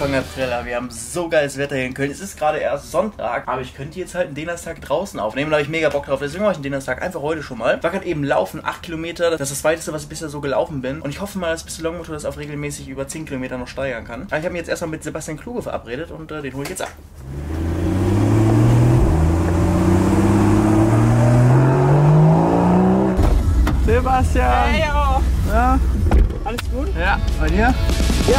Anfang April, wir haben so geiles Wetter hier in Köln. Es ist gerade erst Sonntag, aber ich könnte jetzt halt einen Dänerstag draußen aufnehmen. Da habe ich mega Bock drauf. Deswegen mache ich einen Dänerstag einfach heute schon mal. Ich war gerade eben laufen, 8 Kilometer. Das ist das weiteste, was ich bisher so gelaufen bin. Und ich hoffe mal, dass Mr. Longmotor das auf regelmäßig über 10 Kilometer noch steigern kann. Aber ich habe mich jetzt erstmal mit Sebastian Kluge verabredet und den hole ich jetzt ab. Sebastian! Hey, ja. Ja? Alles gut? Ja. Bei dir? Ja.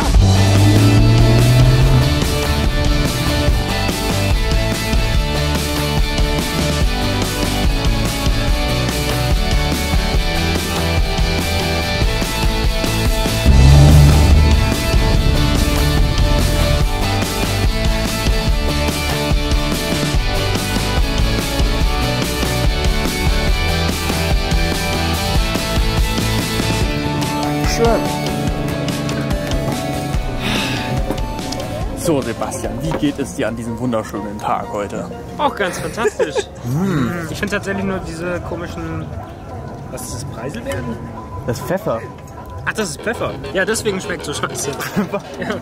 So Sebastian, wie geht es dir an diesem wunderschönen Tag heute? Auch ganz fantastisch. Ich finde tatsächlich nur diese komischen... Was ist das? Preiselbeeren? Das ist Pfeffer. Ach, das ist Pfeffer. Ja, deswegen schmeckt so scheiße. Ja.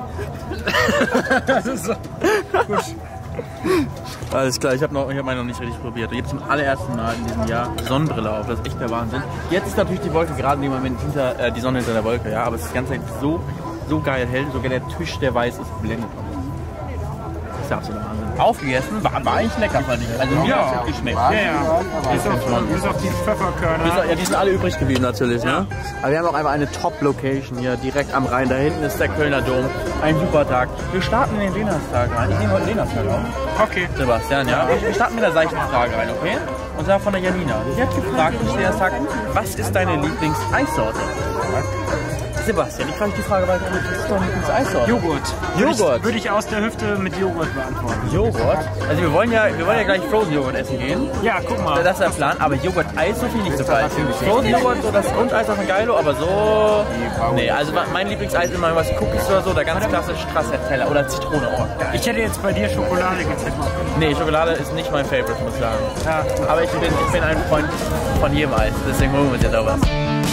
Das ist so. Gut. Alles klar, ich habe meine noch nicht richtig probiert. Jetzt zum allerersten Mal in diesem Jahr Sonnenbrille auf, das ist echt der Wahnsinn. Jetzt ist natürlich die Wolke gerade im Moment hinter, die Sonne hinter der Wolke, ja, aber es ist die ganze Zeit so geil hell, sogar der Tisch, der weiß ist, blendet. Das ist der absolute Wahnsinn. Aufgegessen, war eigentlich lecker, fand ich. Also mir hat es gut geschmeckt. Ja. Bis auf die Pfefferkörner. Ja, die sind alle übrig geblieben natürlich, ne? Aber wir haben auch einmal eine Top-Location hier, direkt am Rhein. Da hinten ist der Kölner Dom. Ein super Tag. Wir starten in den Dänerstag rein. Ich nehme heute den Dänerstag auf. Okay. Sebastian, ja. Wir starten mit der seichten Frage rein, okay? Und zwar von der Janina. Sie hat gefragt, ich Dänerstag, was ist deine Lieblings-Eissorte? Sebastian, ich frage die Frage weiter, was ist deine Lieblings-Eissorte? Joghurt. Würde ich aus der Hüfte mit Joghurt beantworten. Joghurt? Also wir wollen ja gleich Frozen Joghurt essen gehen. Ja, guck mal. Das ist der Plan, aber Joghurt-Eis so viel nicht so geil. Frozen Joghurt, so das Grundeis auf ein Geilo, aber so... Nee, also mein Lieblingseis ist immer was Cookies oder so, der ganz klassische Stracciatella oder Zitrone. Oh, ich hätte jetzt bei dir Schokolade getippt. Nee, Schokolade ist nicht mein Favorite, muss ich sagen. Ja. Aber ich bin ein Freund von jedem Eis, deswegen holen wir uns jetzt auch was.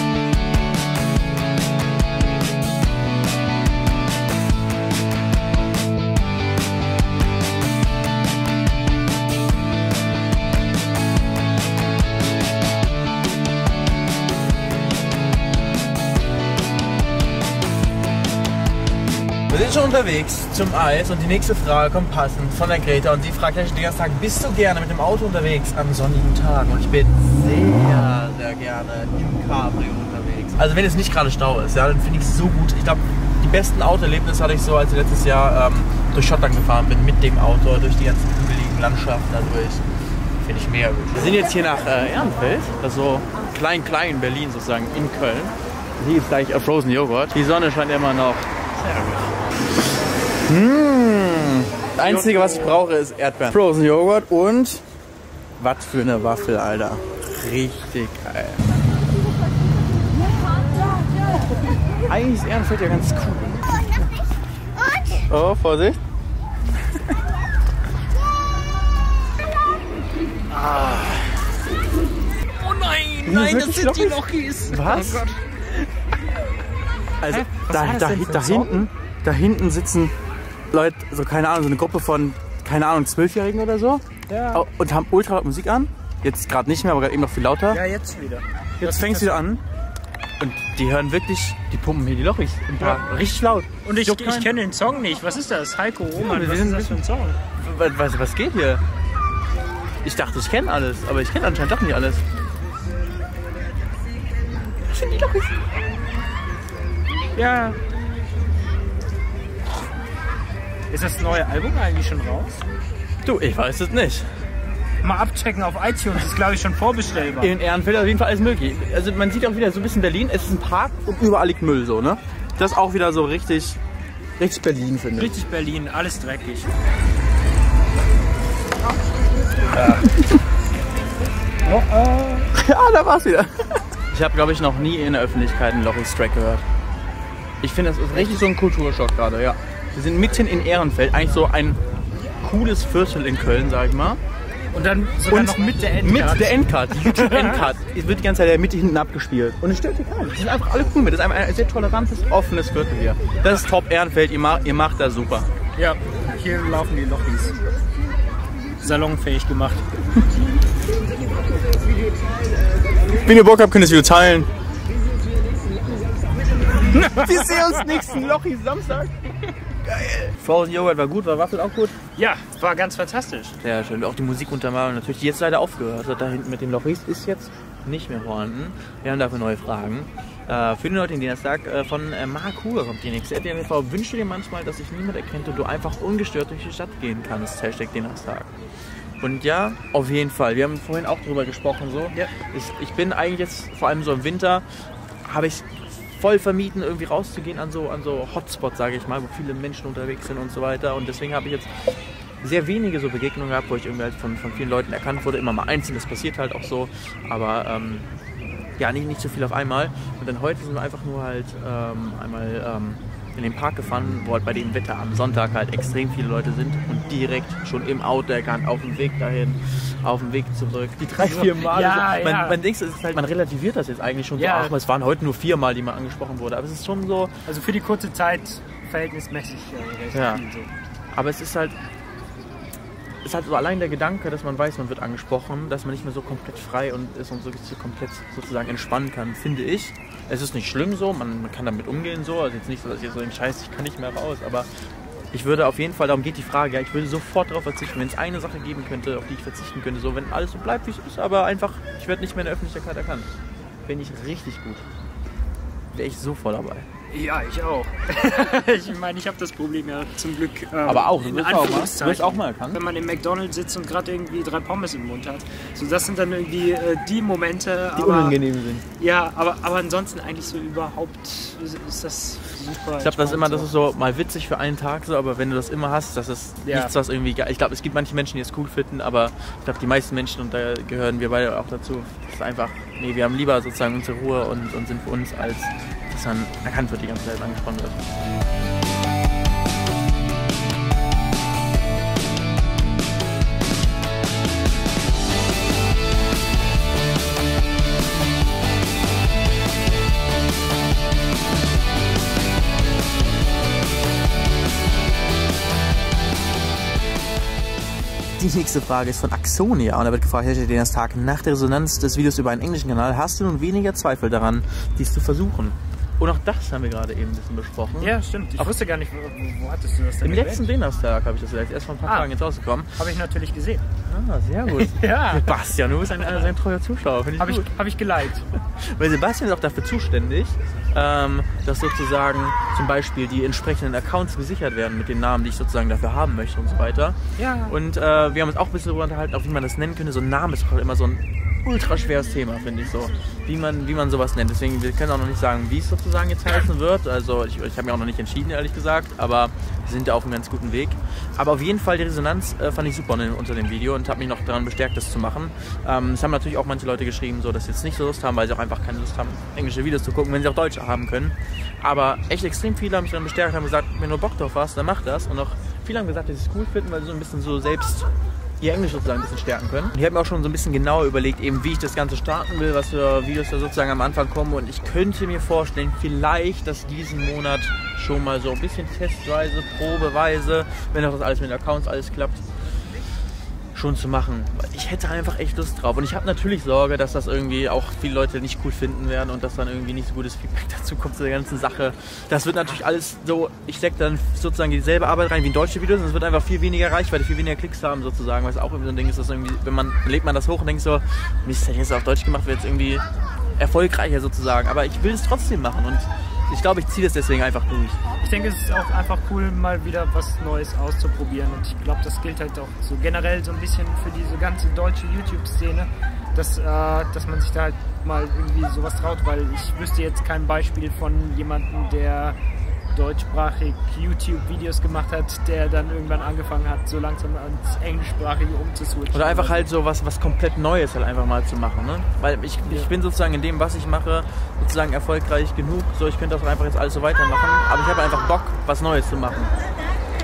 Wir sind schon unterwegs zum Eis und die nächste Frage kommt passend von der Greta und sie fragt gleich den ganzen Tag, bist du gerne mit dem Auto unterwegs am sonnigen Tag? Und ich bin sehr gerne im Cabrio unterwegs. Also wenn es nicht gerade Stau ist, ja, dann finde ich es so gut. Ich glaube, die besten Autoerlebnisse hatte ich so, als ich letztes Jahr durch Schottland gefahren bin mit dem Auto, durch die ganzen hügeligen Landschaften dadurch. Finde ich mega gut. Wir sind jetzt hier nach Ehrenfeld, also klein Berlin sozusagen in Köln. Hier ist gleich Frozen Joghurt. Die Sonne scheint immer noch. Sehr gut. Das Einzige, was ich brauche, ist Erdbeeren. Frozen Joghurt und was für eine Waffel, Alter. Richtig geil. Eigentlich ist Ehrenfeld ja ganz cool. Oh, Vorsicht. Oh nein, das sind die Lochis. Was? Oh Gott. Also da hinten sitzen Leute, so keine Ahnung, so eine Gruppe von, keine Ahnung, 12-Jährigen oder so. Ja. Und haben ultra laut Musik an. Jetzt gerade nicht mehr, aber gerade eben noch viel lauter. Ja, jetzt wieder. Jetzt fängt es wieder an. Und die hören wirklich, die pumpen hier die Lochis im Park. Ja. Richtig laut. Und ich kenne den Song nicht. Was ist das? Heiko Roman, was ist das für ein Song? Was geht hier? Ich dachte, ich kenne alles, aber ich kenne anscheinend doch nicht alles. Was sind die Lochis? Ja. Ist das neue Album eigentlich schon raus? Du, ich weiß es nicht. Mal abchecken auf iTunes, ist glaube ich schon vorbestellbar. In Ehrenfeld auf jeden Fall alles möglich. Also man sieht auch wieder so ein bisschen Berlin, es ist ein Park und überall liegt Müll so, ne? Das ist auch wieder so richtig Berlin, finde ich. Richtig Berlin, alles dreckig. Ja, ja, da war's wieder. Ich habe, glaube ich, noch nie in der Öffentlichkeit einen Lochis-Track gehört. Ich finde, das ist richtig so ein Kulturschock gerade, ja. Wir sind mitten in Ehrenfeld, eigentlich so ein cooles Viertel in Köln, sag ich mal. Und dann sogar noch mit der Endcard. Mit der Endcard, die YouTube-Endcard. Es wird die ganze Zeit in der Mitte hinten abgespielt. Und es stört dir keinen. Die sind einfach alle cool mit. Das ist einfach ein sehr tolerantes, offenes Viertel hier. Das ist top Ehrenfeld, ihr macht das super. Ja, hier laufen die Lochis. Salonfähig gemacht. Wenn ihr Bock habt, könnt ihr das Video teilen. Wir sehen uns nächsten Lochis Samstag. Geil. Frozen Joghurt war gut, war Waffel auch gut? Ja, war ganz fantastisch. Sehr schön. Auch die Musikuntermalung natürlich, die jetzt leider aufgehört hat. Da hinten mit den Lochis ist jetzt nicht mehr vorhanden. Wir haben dafür neue Fragen. Für den heutigen Dienstag von Mark Huber kommt die nächste. DMV, wünsche dir manchmal, dass sich niemand erkennt und du einfach ungestört durch die Stadt gehen kannst. Hashtag Dienstag. Und ja, auf jeden Fall. Wir haben vorhin auch drüber gesprochen. So. Ja. Ich bin eigentlich jetzt, vor allem so im Winter, habe ich voll vermieden, irgendwie rauszugehen an so Hotspots, sage ich mal, wo viele Menschen unterwegs sind und so weiter. Und deswegen habe ich jetzt sehr wenige so Begegnungen gehabt, wo ich irgendwie halt von vielen Leuten erkannt wurde. Immer mal einzeln, das passiert halt auch so. Aber ja, nicht so viel auf einmal. Und dann heute sind wir einfach nur halt einmal in den Park gefahren, wo halt bei dem Wetter am Sonntag halt extrem viele Leute sind und direkt schon im Auto erkannt, auf dem Weg dahin, auf dem Weg zurück. Die 3-4 Mal. Ja, so. ja. Man denkt, es ist halt, man relativiert das jetzt eigentlich schon so. Ach, es waren heute nur 4 Mal, die mal angesprochen wurde. Aber es ist schon so. Also für die kurze Zeit verhältnismäßig recht viel so. Aber es ist halt so allein der Gedanke, dass man weiß, man wird angesprochen, dass man nicht mehr so komplett frei und ist und so komplett sozusagen entspannen kann, finde ich. Es ist nicht schlimm so, man kann damit umgehen so, also jetzt nicht so, dass ich so denke, scheiße, ich kann nicht mehr raus, aber ich würde auf jeden Fall, darum geht die Frage, ja, ich würde sofort darauf verzichten, wenn es eine Sache geben könnte, auf die ich verzichten könnte, so wenn alles so bleibt, wie es ist, aber einfach, ich werde nicht mehr in der Öffentlichkeit erkannt. Finde ich richtig gut. Wäre ich sofort dabei. Ja, ich auch. Ich meine, ich habe das Problem ja zum Glück aber auch, in du wirst auch mal erkannt. Wenn man im McDonald's sitzt und gerade irgendwie 3 Pommes im Mund hat. So, das sind dann irgendwie die Momente. Die unangenehm sind. Ja, aber ansonsten eigentlich so überhaupt ist das super. Ich glaube, das ist so mal witzig für einen Tag so, aber wenn du das immer hast, das ist nichts, was irgendwie geil. Ich glaube, es gibt manche Menschen, die es cool finden, aber ich glaube, die meisten Menschen, und da gehören wir beide auch dazu, ist einfach, nee, wir haben lieber sozusagen unsere Ruhe und sind für uns, als dass dann erkannt wird, die ganze Zeit angesprochen wird. Die nächste Frage ist von Axonia und da wird gefragt, hätte den Tag nach der Resonanz des Videos über einen englischen Kanal, hast du nun weniger Zweifel daran, dies zu versuchen? Und auch das haben wir gerade eben ein bisschen besprochen. Ja, stimmt. Ich wusste gar nicht, wo hattest du das denn? Im letzten Donnerstag habe ich das gesagt, erst vor ein paar Tagen jetzt rausgekommen. Habe ich natürlich gesehen. Ah, sehr gut. Ja. Sebastian, du bist ein treuer Zuschauer, finde ich gut. Habe ich geliked. Weil Sebastian ist auch dafür zuständig, dass sozusagen zum Beispiel die entsprechenden Accounts gesichert werden mit den Namen, die ich sozusagen dafür haben möchte und so weiter. Ja. Und wir haben uns auch ein bisschen darüber unterhalten, auch wie man das nennen könnte. So ein Name ist auch immer so ein ultra schweres Thema, finde ich so. Wie man sowas nennt. Deswegen, wir können auch noch nicht sagen, wie es sozusagen jetzt heißen wird. Also ich habe mir auch noch nicht entschieden, ehrlich gesagt, aber wir sind ja auf einem ganz guten Weg. Aber auf jeden Fall die Resonanz fand ich super unter dem Video und habe mich noch daran bestärkt, das zu machen. Es haben natürlich auch manche Leute geschrieben, so, dass sie jetzt nicht so Lust haben, weil sie auch einfach keine Lust haben, englische Videos zu gucken, wenn sie auch Deutsche haben können. Aber echt extrem viele haben mich dann bestärkt, haben gesagt, wenn du Bock drauf hast, dann mach das. Und auch viele haben gesagt, dass sie es cool finden, weil sie so ein bisschen so selbst ihr Englisch sozusagen ein bisschen stärken können. Und ich habe mir auch schon so ein bisschen genauer überlegt, eben wie ich das Ganze starten will, was für Videos da sozusagen am Anfang kommen. Und ich könnte mir vorstellen, vielleicht, dass diesen Monat schon mal so ein bisschen testweise, probeweise, wenn auch das alles mit den Accounts alles klappt, schon zu machen. Ich hätte einfach echt Lust drauf. Und ich habe natürlich Sorge, dass das irgendwie auch viele Leute nicht cool finden werden und dass dann irgendwie nicht so gutes Feedback dazu kommt zu der ganzen Sache. Das wird natürlich alles so, ich stecke dann sozusagen dieselbe Arbeit rein wie in deutsche Videos und es wird einfach viel weniger Reichweite, viel weniger Klicks haben sozusagen, was auch irgendwie so ein Ding ist, dass irgendwie, lädt man das hoch und denkt so, Mist, hätte ich jetzt auf Deutsch gemacht, wird jetzt irgendwie erfolgreicher sozusagen. Aber ich will es trotzdem machen und ich glaube, ich ziehe das deswegen einfach durch. Ich denke, es ist auch einfach cool, mal wieder was Neues auszuprobieren. Und ich glaube, das gilt halt auch so generell so ein bisschen für diese ganze deutsche YouTube-Szene, dass man sich da halt mal irgendwie sowas traut, weil ich wüsste jetzt kein Beispiel von jemandem, der deutschsprachig YouTube-Videos gemacht hat, der dann irgendwann angefangen hat, so langsam ans Englischsprachige umzuswitchen. Oder einfach halt so was komplett Neues halt einfach mal zu machen, ne? Weil ich bin sozusagen in dem, was ich mache, sozusagen erfolgreich genug, so ich könnte auch einfach jetzt alles so weitermachen, aber ich habe einfach Bock, was Neues zu machen.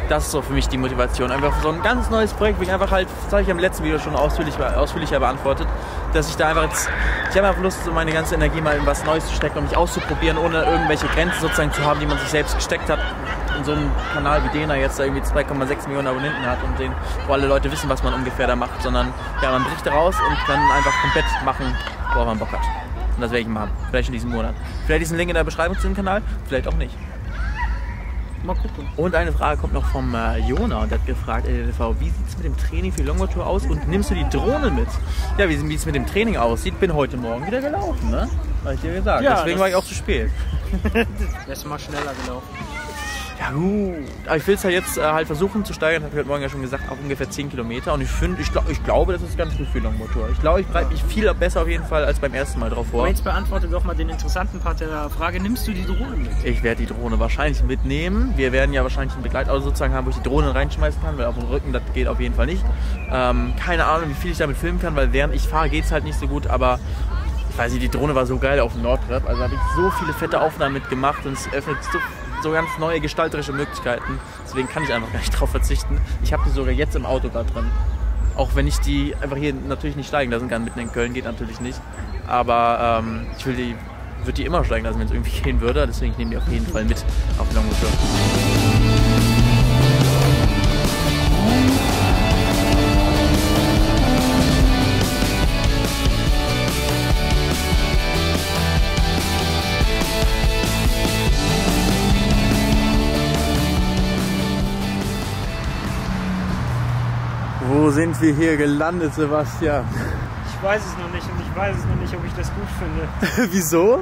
Das ist so für mich die Motivation. Einfach so ein ganz neues Projekt, wo ich einfach halt, das habe ich im letzten Video schon ausführlicher beantwortet, dass ich da einfach jetzt, ich habe einfach Lust, so meine ganze Energie mal in was Neues zu stecken, um mich auszuprobieren, ohne irgendwelche Grenzen sozusagen zu haben, die man sich selbst gesteckt hat. In so einem Kanal wie den, der jetzt irgendwie 2,6 Millionen Abonnenten hat und den, wo alle Leute wissen, was man ungefähr da macht, sondern ja, man bricht raus und kann einfach komplett machen, worauf man Bock hat. Und das werde ich machen. Vielleicht in diesem Monat. Vielleicht ist ein Link in der Beschreibung zu dem Kanal, vielleicht auch nicht. Mal gucken. Und eine Frage kommt noch vom Jona und der hat gefragt, LDV, wie sieht es mit dem Training für die Longboard Tour aus und nimmst du die Drohne mit? Ja, wie es mit dem Training aussieht, bin heute Morgen wieder gelaufen, ne? Habe ich dir gesagt. Ja, deswegen war ich auch zu spät. Wärst du mal schneller gelaufen. Ja gut, aber ich will es halt jetzt halt versuchen zu steigern, habe ich heute Morgen ja schon gesagt, auf ungefähr 10 Kilometer und ich glaube, das ist ganz gut für die Longboard-Tour. Ich glaube, ich bereite mich viel besser auf jeden Fall als beim ersten Mal drauf vor. Aber jetzt beantworte doch mal den interessanten Part der Frage, nimmst du die Drohne mit? Ich werde die Drohne wahrscheinlich mitnehmen. Wir werden ja wahrscheinlich ein Begleitauto sozusagen haben, wo ich die Drohne reinschmeißen kann, weil auf dem Rücken, das geht auf jeden Fall nicht. Keine Ahnung, wie viel ich damit filmen kann, weil während ich fahre geht es halt nicht so gut, aber ich weiß nicht, die Drohne war so geil auf dem Nordtrip, also habe ich so viele fette Aufnahmen mitgemacht und es öffnet so ganz neue gestalterische Möglichkeiten. Deswegen kann ich einfach gar nicht drauf verzichten. Ich habe die sogar jetzt im Auto gerade drin. Auch wenn ich die einfach hier natürlich nicht steigen lassen kann, mitten in Köln geht natürlich nicht. Aber ich würde die immer steigen lassen, wenn es irgendwie gehen würde. Deswegen nehme ich die auf jeden Fall mit auf die Longboard Tour. Wo sind wir hier gelandet, Sebastian? Ich weiß es noch nicht und ich weiß es noch nicht, ob ich das gut finde. Wieso?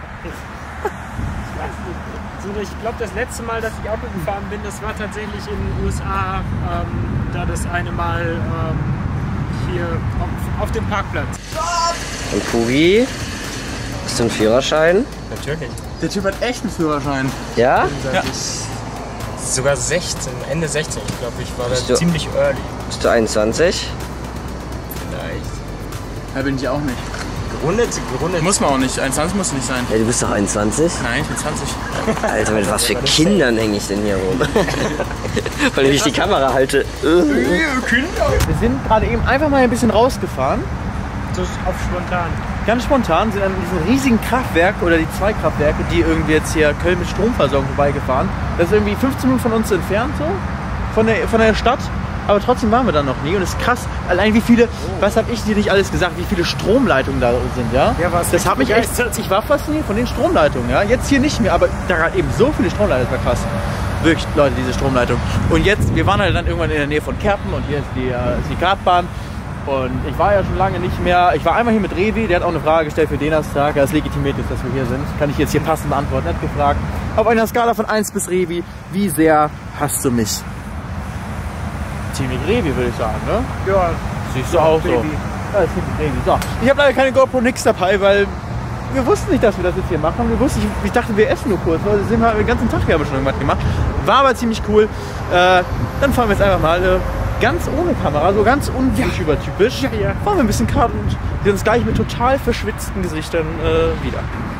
Ich glaube, das letzte Mal, dass ich Auto gefahren bin, das war tatsächlich in den USA, da das eine Mal hier auf dem Parkplatz. Und Kubi, hast du einen Führerschein? Natürlich. Der Typ hat echt einen Führerschein. Ja? Ja. Sogar 16, Ende 16, ich glaube, ich war da ziemlich early. Bist du 21? Vielleicht. Da bin ich auch nicht. Gerundet. Muss man auch nicht. 21 muss nicht sein. Ja, du bist doch 21? Nein, ich bin 20. Alter, mit was für Kindern hänge ich denn hier rum? Weil ich die Kamera halte. Wir sind gerade eben einfach mal ein bisschen rausgefahren. So auf spontan. Ganz spontan sind an diesem riesigen Kraftwerk oder die zwei Kraftwerke, die irgendwie jetzt hier Köln mit Stromversorgung vorbeigefahren. Das ist irgendwie 15 Minuten von uns entfernt so, von der Stadt. Aber trotzdem waren wir da noch nie und es ist krass, allein wie viele, was habe ich dir nicht alles gesagt, wie viele Stromleitungen da sind, ja? Ja, was? Das hat mich echt, ich war fasziniert von den Stromleitungen, ja? Jetzt hier nicht mehr, aber da gerade eben so viele Stromleitungen, das war krass. Wirklich, Leute, diese Stromleitung. Und jetzt, wir waren halt dann irgendwann in der Nähe von Kerpen und hier ist die Kartbahn. Und ich war ja schon lange nicht mehr, ich war einmal hier mit Revi, der hat auch eine Frage gestellt für Donnerstag, das legitimiert ist, dass wir hier sind. Kann ich jetzt hier passend beantworten, er hat gefragt, auf einer Skala von 1 bis Revi, wie sehr hasst du mich? Ziemlich Revi, würde ich sagen, ne? Ja. Siehst du auch so. Ja, das ist Revi. So. Ich habe leider keine GoPro nix dabei, weil wir wussten nicht, dass wir das jetzt hier machen. Ich dachte, wir essen nur kurz, weil wir sind den ganzen Tag hier haben wir schon irgendwas gemacht. War aber ziemlich cool. Dann fahren wir jetzt einfach mal ganz ohne Kamera, so ganz un-YouTuber-typisch. Ja. Fahren wir ein bisschen Kart und sehen uns gleich mit total verschwitzten Gesichtern wieder.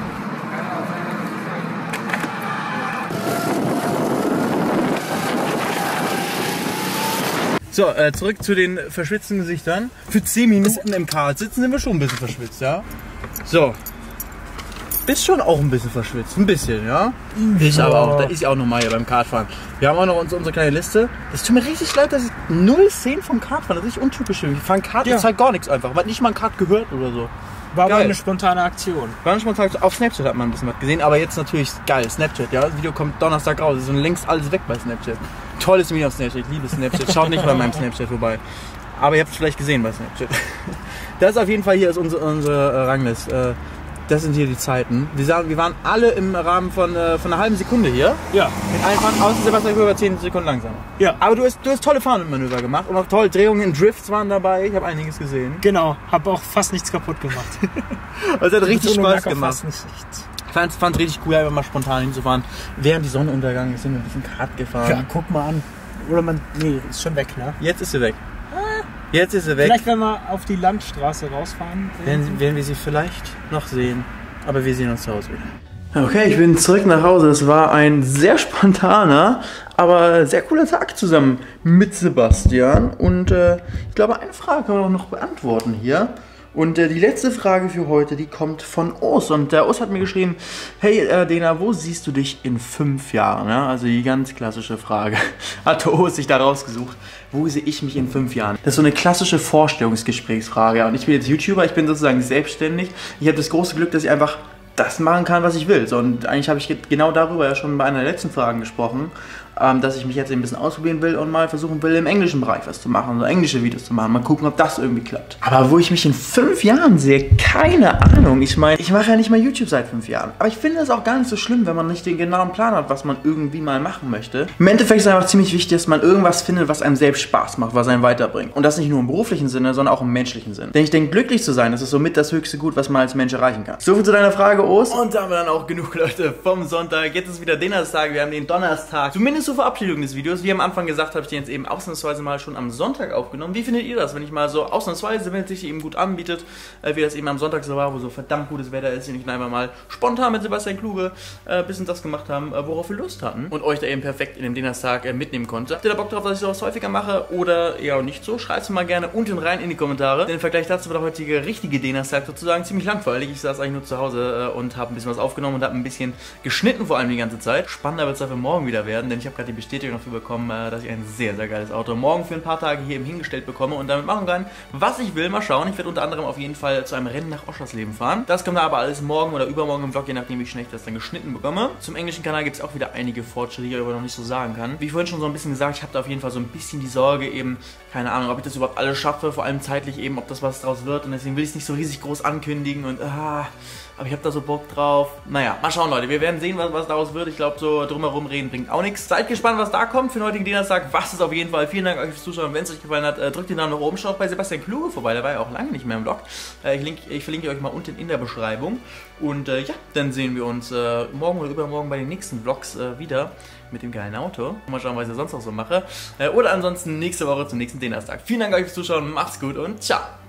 So, zurück zu den verschwitzten Gesichtern. Für 10 Minuten im Kart sitzen sind wir schon ein bisschen verschwitzt, ja? So. Bist schon auch ein bisschen verschwitzt, ein bisschen, ja? Ich aber auch, da ist ja auch normal hier beim Kartfahren. Wir haben auch noch unsere kleine Liste. Es tut mir richtig leid, dass ich 0 Szenen vom Kartfahren, das ist richtig untypisch. Wir fahren Kart, ich zeig gar nichts einfach, man hat nicht mal ein Kart gehört oder so. War aber eine spontane Aktion. War eine spontane Aktion. Auf Snapchat hat man ein bisschen was gesehen, aber jetzt natürlich geil, Snapchat, ja? Das Video kommt Donnerstag raus, ist längst alles weg bei Snapchat. Tolles Video auf Snapchat, ich liebe Snapchat, schaut nicht bei meinem Snapchat vorbei. Aber ihr habt es vielleicht gesehen bei Snapchat. Das ist auf jeden Fall hier ist unsere Rangliste. Das sind hier die Zeiten. Wir waren alle im Rahmen von einer halben Sekunde hier. Ja. Mit einfach außer Sebastian über 10 Sekunden langsamer. Ja. Aber du hast tolle Fahrmanöver gemacht und auch tolle Drehungen, Drifts waren dabei. Ich habe einiges gesehen. Genau, habe auch fast nichts kaputt gemacht. Also hat richtig Spaß gemacht. Fast nichts. Ich fand richtig cool, einfach mal spontan hinzufahren. Während die Sonne untergegangen ist, sind wir ein bisschen Kart gefahren. Ja, guck mal an. Oder nee, ist schon weg, ne? Jetzt ist sie weg. Jetzt ist sie weg. Vielleicht, wenn wir auf die Landstraße rausfahren. Werden wir sie vielleicht noch sehen. Aber wir sehen uns zu Hause wieder. Okay, ich bin zurück nach Hause. Es war ein sehr spontaner, aber sehr cooler Tag zusammen mit Sebastian. Und ich glaube, eine Frage können wir noch beantworten hier. Und die letzte Frage für heute, die kommt von Urs. Und der Urs hat mir geschrieben, hey Dena, wo siehst du dich in 5 Jahren? Ja, also die ganz klassische Frage. Hat der Urs sich da rausgesucht. Wo sehe ich mich in 5 Jahren? Das ist so eine klassische Vorstellungsgesprächsfrage. Und ich bin jetzt YouTuber, ich bin sozusagen selbstständig. Ich habe das große Glück, dass ich einfach das machen kann, was ich will. So, und eigentlich habe ich genau darüber ja schon bei einer der letzten Fragen gesprochen, dass ich mich jetzt ein bisschen ausprobieren will und mal versuchen will, im englischen Bereich was zu machen, so englische Videos zu machen, mal gucken, ob das irgendwie klappt. Aber wo ich mich in 5 Jahren sehe, keine Ahnung. Ich meine, ich mache ja nicht mal YouTube seit 5 Jahren. Aber ich finde es auch gar nicht so schlimm, wenn man nicht den genauen Plan hat, was man irgendwie mal machen möchte. Im Endeffekt ist es einfach ziemlich wichtig, dass man irgendwas findet, was einem selbst Spaß macht, was einen weiterbringt. Und das nicht nur im beruflichen Sinne, sondern auch im menschlichen Sinne. Denn ich denke, glücklich zu sein, das ist somit das höchste Gut, was man als Mensch erreichen kann. So viel zu deiner Frage, Urs. Und da haben wir dann auch genug, Leute, vom Sonntag. Jetzt ist wieder Donnerstag, wir haben den Donnerstag. Zumindest zur Verabschiedung des Videos. Wie am Anfang gesagt, habe ich den jetzt eben ausnahmsweise mal schon am Sonntag aufgenommen. Wie findet ihr das, wenn ich mal so ausnahmsweise, wenn es sich eben gut anbietet, wie das eben am Sonntag so war, wo so verdammt gutes Wetter ist, und ich einfach mal spontan mit Sebastian Kluge ein bisschen das gemacht haben, worauf wir Lust hatten und euch da eben perfekt in dem Donnerstag mitnehmen konnte. Habt ihr da Bock drauf, dass ich sowas häufiger mache oder eher nicht so? Schreibt es mal gerne unten rein in die Kommentare. Denn im Vergleich dazu war der heutige richtige Donnerstag sozusagen ziemlich langweilig. Ich saß eigentlich nur zu Hause und habe ein bisschen was aufgenommen und habe ein bisschen geschnitten, vor allem die ganze Zeit. Spannender wird es dafür morgen wieder werden, denn ich habe gerade die Bestätigung dafür bekommen, dass ich ein sehr, sehr geiles Auto morgen für ein paar Tage hier eben hingestellt bekomme und damit machen kann, was ich will. Mal schauen. Ich werde unter anderem auf jeden Fall zu einem Rennen nach Oschersleben fahren. Das kommt aber alles morgen oder übermorgen im Vlog, je nachdem, wie schnell ich das dann geschnitten bekomme. Zum englischen Kanal gibt es auch wieder einige Fortschritte, die ich aber noch nicht so sagen kann. Wie vorhin schon so ein bisschen gesagt, ich habe da auf jeden Fall so ein bisschen die Sorge eben, keine Ahnung, ob ich das überhaupt alles schaffe, vor allem zeitlich eben, ob das was draus wird und deswegen will ich es nicht so riesig groß ankündigen und aber ich habe da so Bock drauf. Naja, mal schauen, Leute. Wir werden sehen, was daraus wird. Ich glaube, so drumherum reden bringt auch nichts. Seid gespannt, was da kommt für den heutigen Donnerstag. Was ist auf jeden Fall. Vielen Dank euch fürs Zuschauen. Wenn es euch gefallen hat, drückt den Daumen nach oben. Schaut bei Sebastian Kluge vorbei. Der war ja auch lange nicht mehr im Vlog. Ich verlinke euch mal unten in der Beschreibung. Und ja, dann sehen wir uns morgen oder übermorgen bei den nächsten Vlogs wieder mit dem geilen Auto. Mal schauen, was ich sonst noch so mache. Oder ansonsten nächste Woche zum nächsten Donnerstag. Vielen Dank euch fürs Zuschauen. Macht's gut und ciao.